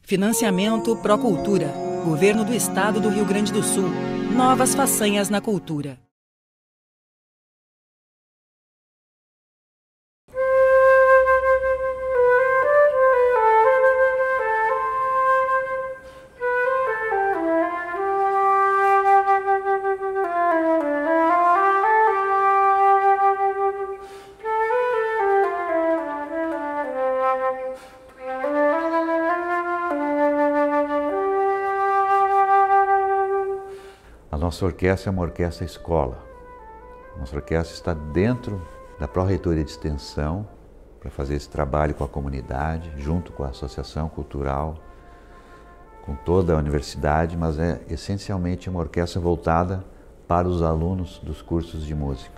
Financiamento Procultura. Governo do Estado do Rio Grande do Sul. Novas façanhas na cultura. A nossa orquestra é uma orquestra escola. Nossa orquestra está dentro da Pró-Reitoria de Extensão para fazer esse trabalho com a comunidade, junto com a Associação Cultural, com toda a universidade, mas é essencialmente uma orquestra voltada para os alunos dos cursos de música.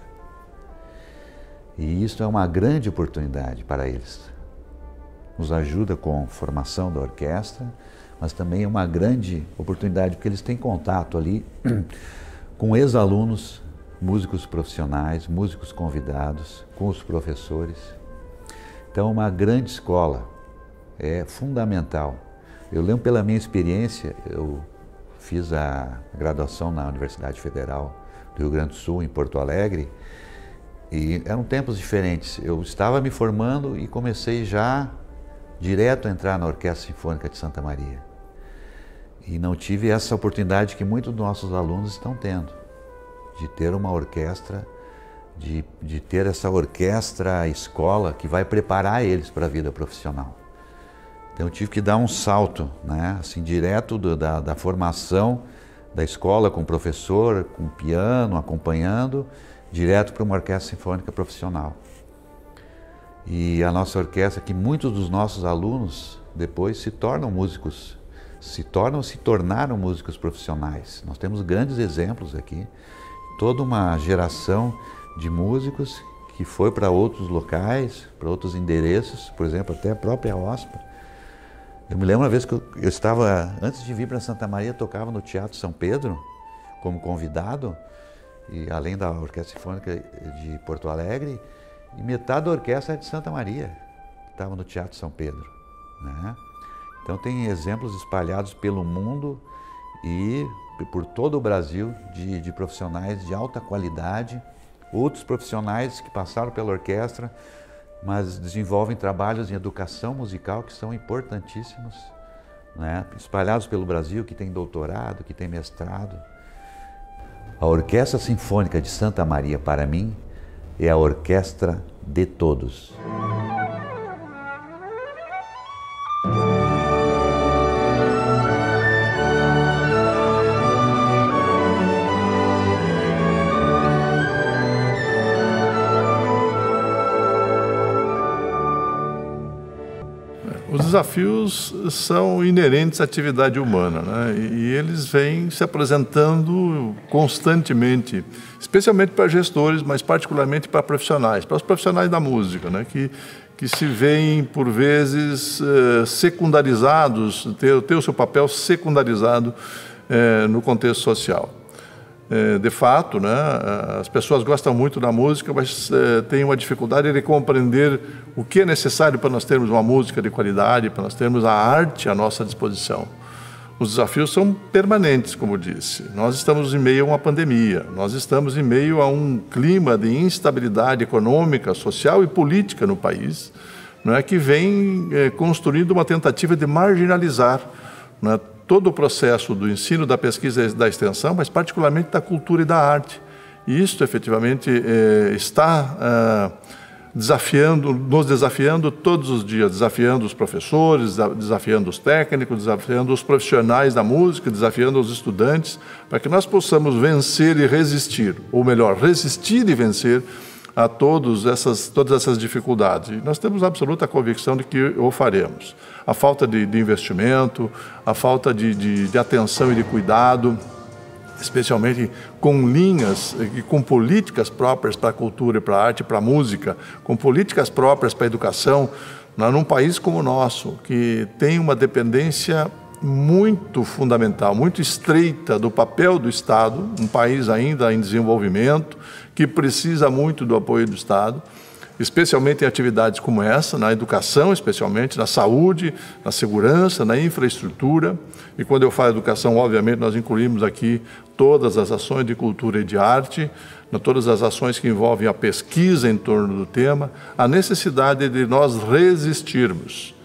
E isso é uma grande oportunidade para eles. Nos ajuda com a formação da orquestra, mas também é uma grande oportunidade porque eles têm contato ali com ex-alunos, músicos profissionais, músicos convidados, com os professores. Então, uma grande escola é fundamental. Eu lembro pela minha experiência, eu fiz a graduação na Universidade Federal do Rio Grande do Sul, em Porto Alegre, e eram tempos diferentes. Eu estava me formando e comecei já direto a entrar na Orquestra Sinfônica de Santa Maria. E não tive essa oportunidade que muitos dos nossos alunos estão tendo, de ter uma orquestra, de ter essa orquestra escola que vai preparar eles para a vida profissional. Então eu tive que dar um salto, né, assim, direto da formação da escola com o professor, com o piano, acompanhando, direto para uma orquestra sinfônica profissional. E a nossa orquestra, que muitos dos nossos alunos depois se tornaram músicos profissionais. Nós temos grandes exemplos aqui, toda uma geração de músicos que foi para outros locais, para outros endereços, por exemplo, até a própria OSPA. Eu me lembro uma vez que eu estava, antes de vir para Santa Maria, tocava no Teatro São Pedro, como convidado, e além da Orquestra Sinfônica de Porto Alegre, e metade da orquestra é de Santa Maria, que estava no Teatro São Pedro, né? Então tem exemplos espalhados pelo mundo e por todo o Brasil de profissionais de alta qualidade, outros profissionais que passaram pela orquestra, mas desenvolvem trabalhos em educação musical que são importantíssimos, né? Espalhados pelo Brasil, que tem doutorado, que tem mestrado. A Orquestra Sinfônica de Santa Maria, para mim, é a orquestra de todos. Os desafios são inerentes à atividade humana, né? E eles vêm se apresentando constantemente, especialmente para gestores, mas particularmente para os profissionais da música, né? Que se veem, por vezes, secundarizados, ter o seu papel secundarizado no contexto social. De fato, né, as pessoas gostam muito da música, mas têm uma dificuldade de compreender o que é necessário para nós termos uma música de qualidade, para nós termos a arte à nossa disposição. Os desafios são permanentes, como disse. Nós estamos em meio a uma pandemia, nós estamos em meio a um clima de instabilidade econômica, social e política no país, não é, que vem construindo uma tentativa de marginalizar, não é, todo o processo do ensino, da pesquisa e da extensão, mas particularmente da cultura e da arte. E isso, efetivamente, está nos desafiando todos os dias, desafiando os professores, desafiando os técnicos, desafiando os profissionais da música, desafiando os estudantes, para que nós possamos vencer e resistir, ou melhor, resistir e vencer a todas essas dificuldades. E nós temos absoluta convicção de que o faremos. A falta de investimento, a falta de atenção e de cuidado, especialmente com linhas e com políticas próprias para a cultura e para a arte e para a música, com políticas próprias para a educação, num país como o nosso, que tem uma dependência muito fundamental, muito estreita do papel do Estado, um país ainda em desenvolvimento, que precisa muito do apoio do Estado. especialmente em atividades como essa, na educação especialmente, na saúde, na segurança, na infraestrutura. E quando eu falo educação, obviamente, nós incluímos aqui todas as ações de cultura e de arte, todas as ações que envolvem a pesquisa em torno do tema, a necessidade de nós resistirmos,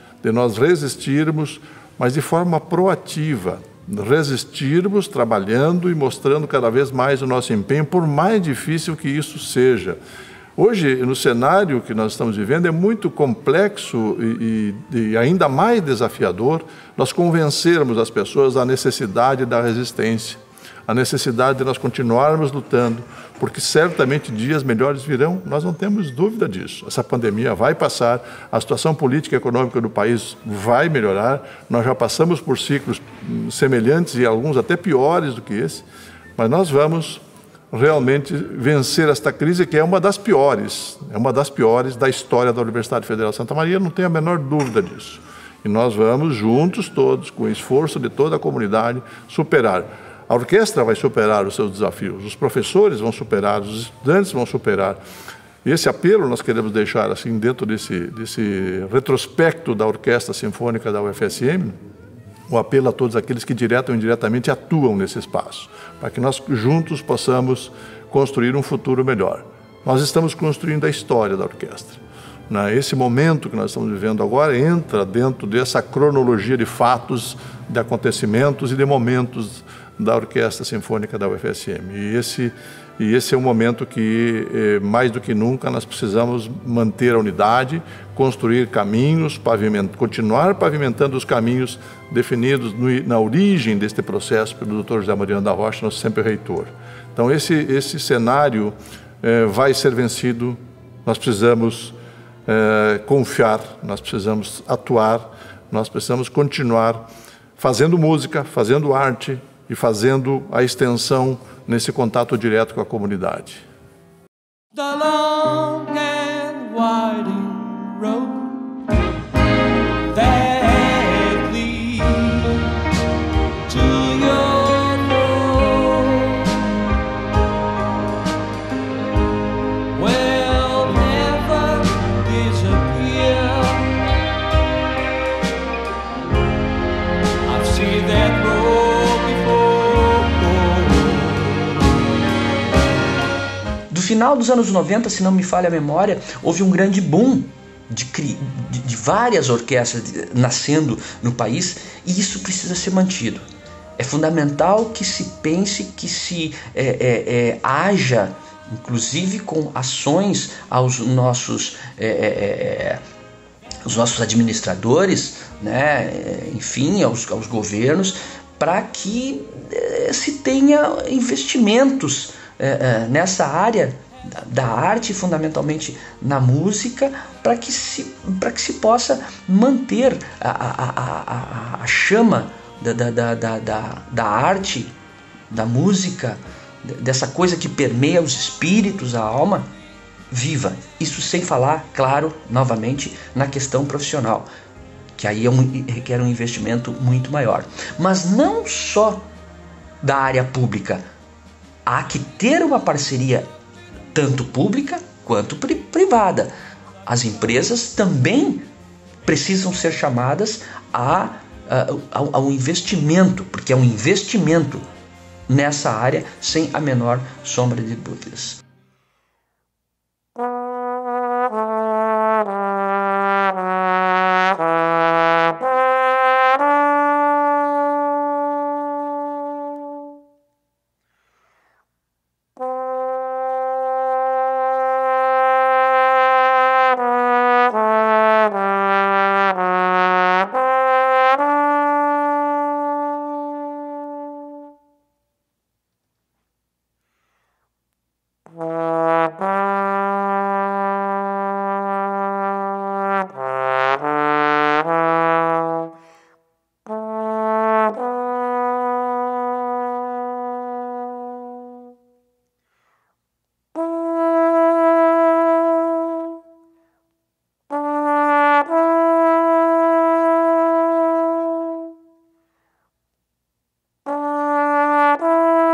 mas de forma proativa, resistirmos, trabalhando e mostrando cada vez mais o nosso empenho, por mais difícil que isso seja. Hoje, no cenário que nós estamos vivendo, é muito complexo e ainda mais desafiador nós convencermos as pessoas da necessidade da resistência, a necessidade de nós continuarmos lutando, porque certamente dias melhores virão, nós não temos dúvida disso. Essa pandemia vai passar, a situação política e econômica do país vai melhorar, nós já passamos por ciclos semelhantes e alguns até piores do que esse, mas nós vamos realmente vencer esta crise, que é uma das piores da história da Universidade Federal de Santa Maria, não tenho a menor dúvida disso. E nós vamos juntos todos, com o esforço de toda a comunidade, superar. A orquestra vai superar os seus desafios, os professores vão superar, os estudantes vão superar. E esse apelo nós queremos deixar assim dentro desse retrospecto da Orquestra Sinfônica da UFSM, o apelo a todos aqueles que direta ou indiretamente atuam nesse espaço, para que nós juntos possamos construir um futuro melhor. Nós estamos construindo a história da orquestra. Esse momento que nós estamos vivendo agora entra dentro dessa cronologia de fatos, de acontecimentos e de momentos da Orquestra Sinfônica da UFSM. E esse é um momento que, mais do que nunca, nós precisamos manter a unidade, construir caminhos, continuar pavimentando os caminhos definidos na origem deste processo pelo Dr. José Mariano da Rocha, nosso sempre reitor. Então, esse cenário vai ser vencido, nós precisamos confiar, nós precisamos atuar, nós precisamos continuar fazendo música, fazendo arte e fazendo a extensão nesse contato direto com a comunidade. The long and winding road that leads to your home will never disappear. I've seen that road before. Do final dos anos 90, se não me falha a memória, houve um grande boom de várias orquestras nascendo no país, e isso precisa ser mantido. É fundamental que se pense, que se haja, inclusive com ações aos nossos administradores, né, enfim, aos governos, para que se tenha investimentos nessa área da arte, fundamentalmente na música, para que se possa manter a chama da arte, da música, dessa coisa que permeia os espíritos, a alma, viva. Isso sem falar, claro, novamente, na questão profissional, que aí requer um investimento muito maior. Mas não só da área pública. Há que ter uma parceria tanto pública quanto privada. As empresas também precisam ser chamadas ao investimento, porque é um investimento nessa área, sem a menor sombra de dúvidas.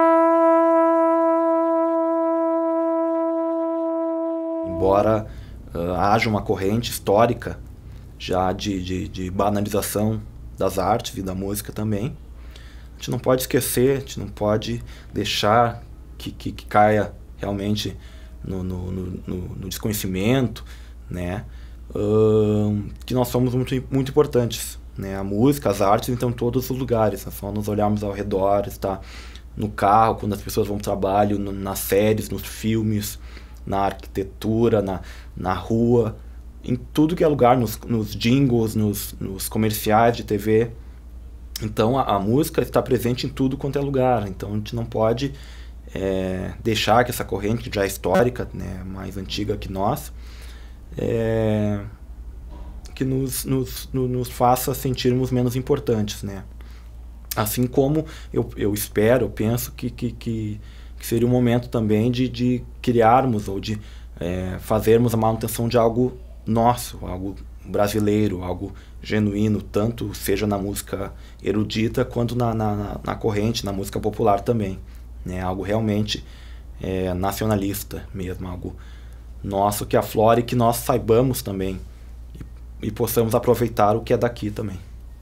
Embora haja uma corrente histórica já de banalização das artes e da música também. A gente não pode esquecer, a gente não pode deixar que caia realmente no desconhecimento, né? Que nós somos muito importantes, né? A música, as artes estão em todos os lugares, é só nos olharmos ao redor, está no carro, quando as pessoas vão para o trabalho, nas séries, nos filmes, na arquitetura, na rua, em tudo que é lugar, nos jingles, nos comerciais de TV. Então a música está presente em tudo quanto é lugar, então a gente não pode deixar que essa corrente, que já é histórica, né, mais antiga que nós, que nos faça sentirmos menos importantes, né? Assim como eu espero, eu penso que seria um momento também de criarmos ou de fazermos a manutenção de algo nosso, algo brasileiro, algo genuíno, tanto seja na música erudita quanto na corrente, na música popular também, né? Algo realmente nacionalista mesmo, algo nosso que aflore, que nós saibamos também e possamos aproveitar o que é daqui também.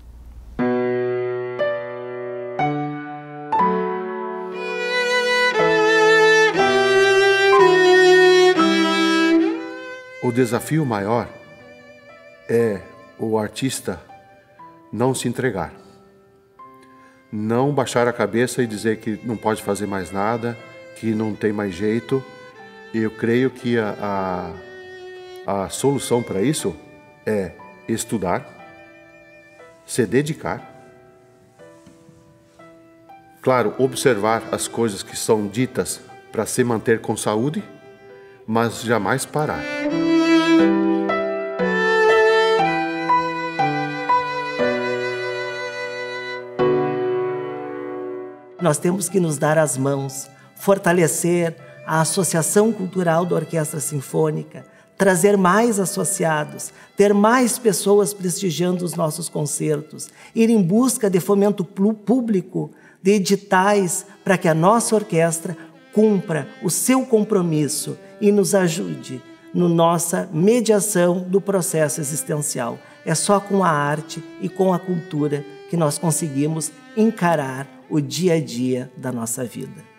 O desafio maior é o artista não se entregar, não baixar a cabeça e dizer que não pode fazer mais nada, que não tem mais jeito. Eu creio que a solução para isso é estudar, se dedicar, claro, observar as coisas que são ditas para se manter com saúde, mas jamais parar. Nós temos que nos dar as mãos, fortalecer a Associação Cultural da Orquestra Sinfônica, trazer mais associados, ter mais pessoas prestigiando os nossos concertos, ir em busca de fomento público, de editais, para que a nossa orquestra cumpra o seu compromisso e nos ajude na nossa mediação do processo existencial. É só com a arte e com a cultura que nós conseguimos encarar o dia a dia da nossa vida.